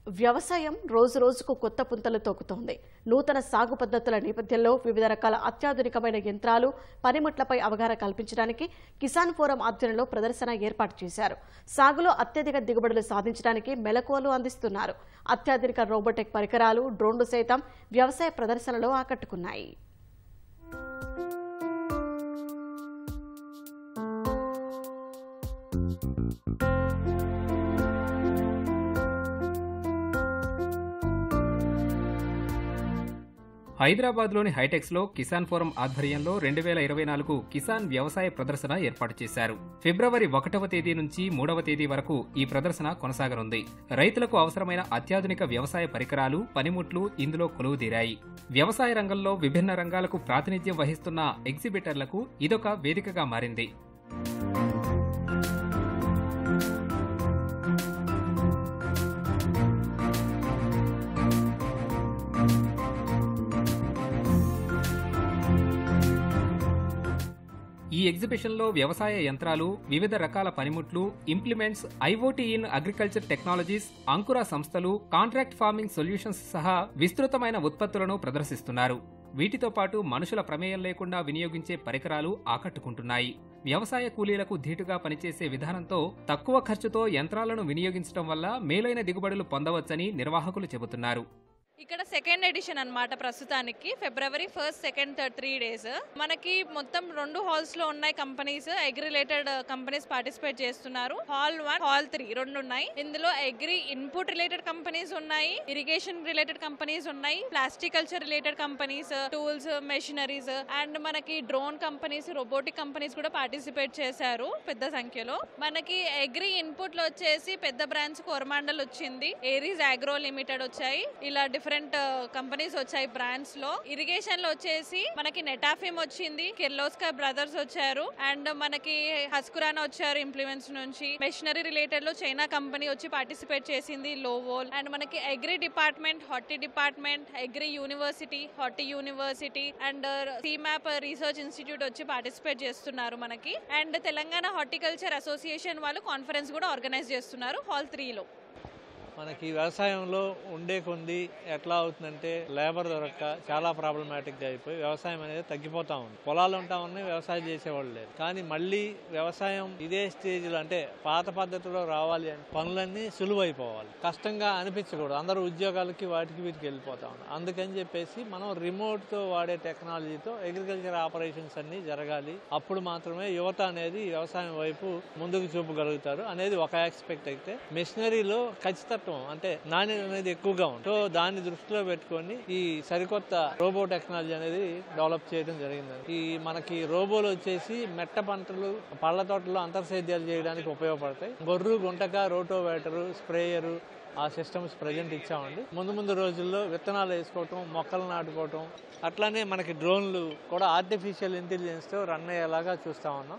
వ్యవసాయం రోజు రోజుకు కొత్త పుంతలు తొక్కుతోంది. నూతన సాగు పద్ధతుల నేపథ్యంలో వివిధ రకాల అత్యాధునికమైన యంత్రాలు, పనిముట్లపై అవగాహన కల్పించడానికి కిసాన్ ఫోరం ఆధ్వర్యంలో ప్రదర్శన ఏర్పాటు చేశారు. సాగులో అత్యధిక దిగుబడులు సాధించడానికి మెలకువలు అందిస్తున్నారు. అత్యాధునిక రోబోటిక్ పరికరాలు, డ్రోన్లు సైతం వ్యవసాయ ప్రదర్శనలో ఆకట్టుకున్నాయి. హైదరాబాద్లోని హైటెక్స్లో కిసాన్ ఫోరం ఆధ్వర్యంలో 2024 కిసాన్ వ్యవసాయ ప్రదర్శన ఏర్పాటు చేశారు. ఫిబ్రవరి 1వ తేదీ నుంచి 3వ తేదీ వరకు ఈ ప్రదర్శన కొనసాగనుంది. రైతులకు అవసరమైన అత్యాధునిక వ్యవసాయ పరికరాలు, పనిముట్లు ఇందులో కొలువుదీరాయి. వ్యవసాయ రంగంలో విభిన్న రంగాలకు ప్రాతినిధ్యం వహిస్తున్న ఎగ్జిబిటర్లకు ఇదొక వేదికగా మారింది. ఈ ఎగ్జిబిషన్లో వ్యవసాయ యంత్రాలు, వివిధ రకాల పనిముట్లు, implements, IoT in agriculture technologies, అంకుర సంస్థలు, కాంట్రాక్ట్ ఫార్మింగ్ సొల్యూషన్స్ సహా విస్తృతమైన ఉత్పత్తులను ప్రదర్శిస్తున్నారు. వీటితో పాటు మనుషుల ప్రమేయం లేకుండా వినియోగించే పరికరాలు ఆకట్టుకుంటున్నాయి. వ్యవసాయ కూలీలకు ధీటుగా పనిచేసే విధానంతో తక్కువ ఖర్చుతో యంత్రాలను వినియోగించడం వల్ల మేలైన దిగుబడులు పొందవచ్చని నిర్వాహకులు చెబుతున్నారు. ఇక్కడ సెకండ్ ఎడిషన్ అన్నమాట. ప్రస్తుతానికి ఫిబ్రవరి 1st, 2nd, 3rd 3 days మనకి మొత్తం 2 హాల్స్ లో ఉన్నాయి. Companies, agri related companies participate చేస్తున్నారు. హాల్ 1, హాల్ 3 రెండు ఉన్నాయి. ఇందులో అగ్రి ఇన్పుట్ రిలేటెడ్ కంపెనీస్ ఉన్నాయి, ఇరిగేషన్ రిలేటెడ్ కంపెనీస్ ఉన్నాయి, plasticulture related companies, tools, machineries and మనకి డ్రోన్ కంపెనీస్, రోబోటిక్ కంపెనీస్ కూడా పార్టిసిపేట్ చేశారు పెద్ద సంఖ్యలో. మనకి అగ్రి ఇన్పుట్ లో వచ్చేసి పెద్ద బ్రాంచ్ కోరమాండల్ వచ్చింది, ఏరీస్ అగ్రో లిమిటెడ్ వచ్చాయి. ఇలా డిఫరెంట్ కంపెనీస్ వచ్చాయి బ్రాండ్స్ లో. ఇరిగేషన్ లో వచ్చేసి మనకి నెటాఫిమ్ వచ్చింది, కిర్లోస్కర్ బ్రదర్స్ వచ్చారు అండ్ మనకి హస్కురానా వచ్చారు ఇంప్లిమెంట్స్ నుంచి. మెషినరీ రిలేటెడ్ లో చైనా కంపెనీ వచ్చి పార్టిసిపేట్ చేసింది, లోవోల్. అండ్ మనకి agri department, horti department, agri university, horti university and CIMAP research institute వచ్చి పార్టిసిపేట్ చేస్తున్నారు మనకి. అండ్ తెలంగాణ హార్టికల్చర్ అసోసియేషన్ వాళ్ళు కాన్ఫరెన్స్ కూడా ఆర్గనైజ్ చేస్తున్నారు హాల్ 3లో. మనకి వ్యవసాయంలో ఉండే కొంది ఎట్లా అవుతుందంటే లేబర్ దొరక్క చాలా ప్రాబ్లమాటిక్గా అయిపోయి వ్యవసాయం అనేది తగ్గిపోతా ఉంది. పొలాలు ఉంటా ఉన్నాయి, వ్యవసాయం చేసేవాళ్ళు లేరు. కానీ మళ్ళీ వ్యవసాయం ఇదే స్టేజ్లో అంటే పాత పద్ధతిలో రావాలి అంటే పనులన్నీ సులువైపోవాలి, కష్టంగా అనిపించకూడదు. అందరూ ఉద్యోగాలకి వాటికి వీటికి వెళ్ళిపోతా ఉన్నారు. అందుకని చెప్పేసి మనం రిమోట్తో వాడే టెక్నాలజీతో అగ్రికల్చర్ ఆపరేషన్స్ అన్ని జరగాలి. అప్పుడు మాత్రమే యువత అనేది వ్యవసాయం వైపు ముందుకు చూపగలుగుతారు అనేది ఒక ఆస్పెక్ట్. అయితే మెషినరీలో ఖచ్చితంగా అంటే నాణ్యత అనేది ఎక్కువగా ఉంది. సో దాన్ని దృష్టిలో పెట్టుకొని ఈ సరికొత్త రోబో టెక్నాలజీ అనేది డెవలప్ చేయడం జరిగింది. ఈ మనకి రోబోలు వచ్చేసి మెట్ట పంటలు, పళ్ళ తోటలో అంతర్సేద్యాలు చేయడానికి ఉపయోగపడతాయి. గొర్రు, గుంటక, రోటోవేటరు, స్ప్రేయరు ఆ సిస్టమ్స్ ప్రజెంట్ ఇచ్చామండి. ముందు రోజుల్లో విత్తనాలు వేసుకోవటం, మొక్కలు నాటుకోవటం, అట్లానే మనకి డ్రోన్లు కూడా ఆర్టిఫిషియల్ ఇంటెలిజెన్స్తో రన్ అయ్యేలాగా చూస్తా ఉన్నాం.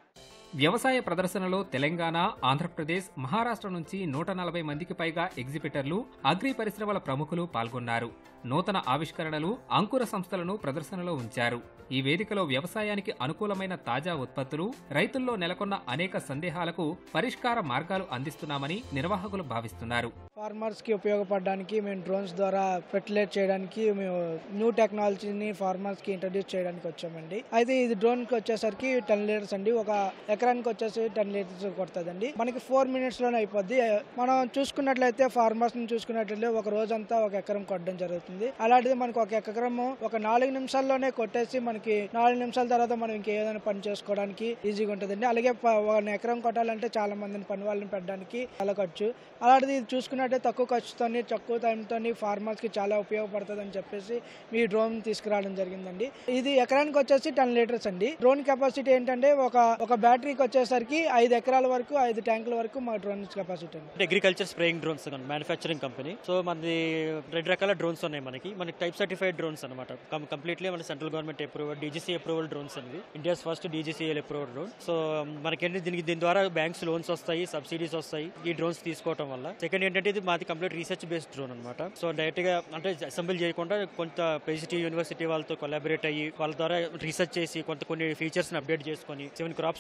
వ్యవసాయ ప్రదర్శనలో తెలంగాణ, ఆంధ్రప్రదేశ్, మహారాష్ట్ర నుంచి 140 మందికి పైగా ఎగ్జిబిటర్లు, అగ్రి పరిశ్రమల ప్రముఖులు పాల్గొన్నారు. నూతన ఆవిష్కరణలు, అంకుర సంస్థలను ప్రదర్శనలో ఉంచారు. ఈ వేదికలో వ్యవసాయానికి అనుకూలమైన తాజా ఉత్పత్తులు, రైతుల్లో నెలకొన్న అనేక సందేహాలకు పరిష్కార మార్గాలు అందిస్తున్నామని నిర్వాహకులు భావిస్తున్నారు. ఫార్మర్స్ కి ఉపయోగపడడానికి మేము డ్రోన్స్ ద్వారా ఫెర్టిలైజ్ చేయడానికి మేము న్యూ టెక్నాలజీని ఫార్మర్స్ కి ఇంట్రడ్యూస్ చేయడానికి వచ్చామండి. అయితే ఇది డ్రోన్ కి వచ్చేసరికి 10 లీటర్స్ అండి. ఒక ఎకరానికి వచ్చేసి 10 లీటర్స్ కొడుతుందండి. మనకి 4 minutes లోనే అయిపోద్ది. మనం చూసుకున్నట్లయితే ఫార్మర్స్ ని చూసుకున్నట్లయితే ఒక రోజంతా ఒక ఎకరం కొట్టడం జరుగుతుంది. అలాంటిది మనకు ఒక ఎకరం ఒక 4 నిమిషాల్లోనే కొట్టేసి మనకి 4 నిమిషాల తర్వాత మనం ఇంకేదైనా పని చేసుకోవడానికి ఈజీగా ఉంటుందండి. అలాగే 1 ఎకరం కొట్టాలంటే చాలా మందిని పని వాళ్ళని పెట్టడానికి చాలా ఖర్చు. అలాంటిది ఇది చూసుకున్నట్లయితే తక్కువ ఖర్చుతోని, తక్కువ టైంతోని ఫార్మర్స్ కి చాలా ఉపయోగపడుతుంది అని చెప్పేసి మీ డ్రోన్ తీసుకురావడం జరిగిందండి. ఇది ఎకరానికి వచ్చేసి 10 లీటర్స్ అండి. డ్రోన్ కెపాసిటీ ఏంటంటే ఒక బ్యాటరీకి వచ్చేసరికి 5 ఎకరాల వరకు 5 ట్యాంకుల వరకు మా డ్రోన్ కెపాసిటీ ఉంది. Agriculture spraying drones manufacturing company. So మనది 2 రకాల డ్రోన్స్ ఉన్నాయి. మనకి టైప్ సర్టిఫైడ్ డ్రోన్స్ అనమాట. కంప్లీట్లీ మన central government approval, DGC approval drones అనేవి. India's first DGCL approval drone. So మనకేంటి దీని ద్వారా బ్యాంక్స్ లోన్స్ వస్తాయి, సబ్సిడీస్ వస్తాయి ఈ డ్రోన్స్ తీసుకోవడం వల్ల. సెకండ్ ఏంటంటే ఇది మాది కంప్లీట్ రీసెర్చ్ బేస్డ్ డ్రోన్ అనమాట. సో డైరెక్ట్ గా అంటే అసెంబ్లీ చేయకుండా కొంత పిహెచ్డి యూనివర్సిటీ వాళ్ళతో కొలాబరేట్ అయ్యి వాళ్ళ ద్వారా రీసెర్చ్ చేసి కొన్ని ఫీచర్స్ ని అప్డేట్ చేసుకొని 7 క్రాప్స్ మీద మేము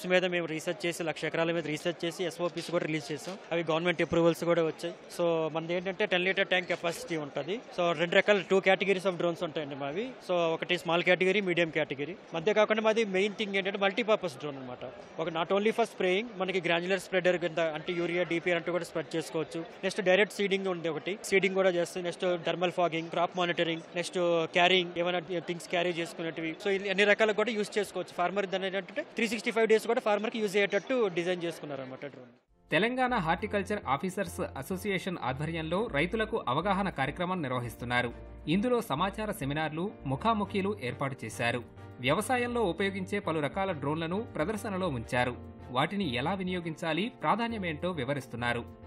మేము రీసెర్చ్ చేసి 1,00,000 ఎకరాల మీద రీసెర్చ్ చేసి SOPs కూడా రిలీజ్ చేసాం. అవి గవర్నమెంట్ అప్రూవల్స్ కూడా వచ్చాయి. సో మనది ఏంటంటే 10 లీటర్ ట్యాంక్ కెపాసిటీ ఉంటుంది. సో 2 రకాల 2 కేటగిరీస్ ఆఫ్ డ్రోన్స్ ఉంటాయండి మావి. సో ఒకటి స్మాల్ కేటగిరీ, మీడియం కేటగిరీ. మధ్య కాకుండా మాది మెయిన్ థింగ్ ఏంటంటే మల్టీపర్పస్ డ్రోన్ అనమాట. ఒక నాట్ ఓన్లీ ఫర్ స్ప్రేయింగ్, మనకి గ్రాన్యులర్ స్ప్రెడర్ కింద అంటే యూరియా, DPR అంటూ కూడా స్ప్రెడ్ చేసుకోవచ్చు. నెక్స్ట్ డైరెక్ట్ సీడింగ్ ఉంది ఒకటి, సీడింగ్ కూడా చేస్తుంది. Next thermal fogging, crop monitoring, next carrying, ఏమైనా థింగ్స్ క్యారీ చేసుకునేటివి. సో అన్ని రకాలు కూడా యూజ్ చేసుకోవచ్చు. ఫార్మర్ దాని ఏంటంటే 365 డేస్ కూడా ఫార్మర్ కి యూజ్ అయ్యేటట్టు డిజైన్ చేసుకున్నారు అనమాట drone. Telangana horticulture officers association ఆధ్వర్యంలో రైతులకు అవగాహన కార్యక్రమం నిర్వహిస్తున్నారు. ఇందులో సమాచార సెమినార్లు, ముఖాముఖీలు ఏర్పాటు చేశారు. వ్యవసాయంలో ఉపయోగించే పలు రకాల డ్రోన్లను ప్రదర్శనలో ఉంచారు. వాటిని ఎలా వినియోగించాలి, ప్రాధాన్యమేంటో వివరిస్తున్నారు.